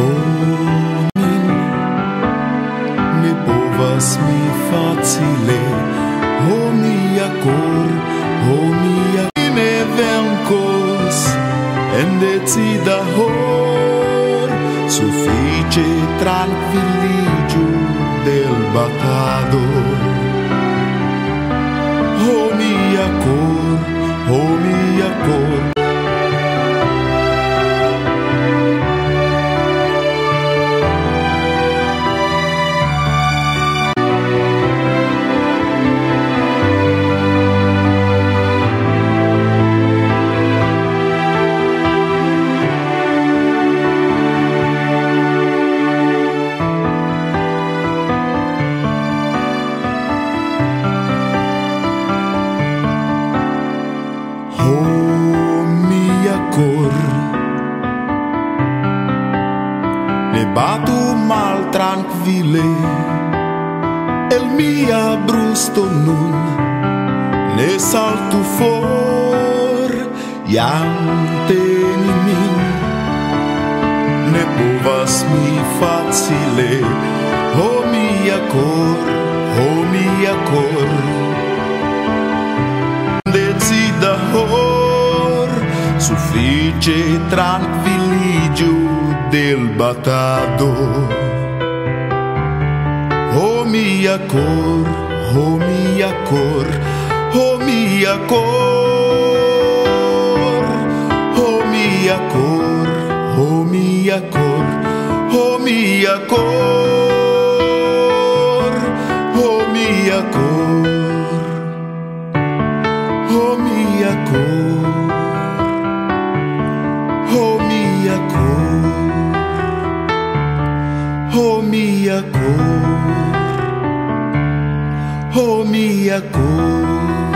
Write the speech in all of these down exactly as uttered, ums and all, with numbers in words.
Honin ne povas mi facile, ho mia cor, ho mia ne vencos en decida hor, suffice tranquilligio del batado. Ho mia cor, ho mia cor, ne batu mal tranquille, el mia brusto nun, ne saltu for, jam teni min, ne povas mi facile, ho mia cor, ho mia cor, decida hor, suffice tranquilligio del batado. Oh mia cor, oh mia cor, oh mia cor, oh mia cor, oh mia cor, oh mia cor, oh mia cor, oh mia cor, oh mia cor, oh mia cor, oh mia cor,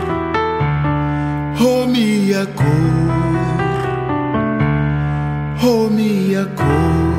oh mia cor, oh mia cor.